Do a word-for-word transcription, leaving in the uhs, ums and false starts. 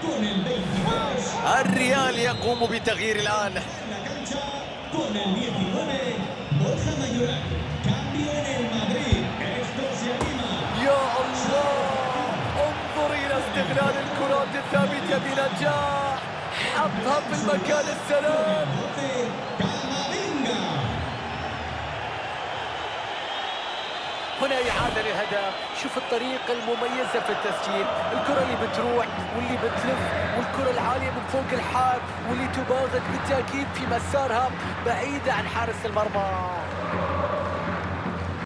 الريال يقوم بتغيير الآن. يا الله، انظر إلى استغلال الكرات الثابتة بنجاح، حطها في المكان السلام. هنا إعادة للهدف. شوف الطريقة المميزة في التسجيل، الكرة اللي بتروح واللي بتلف والكرة العالية من فوق الحاد واللي تباغت بالتأكيد في مسارها بعيدة عن حارس المرمى.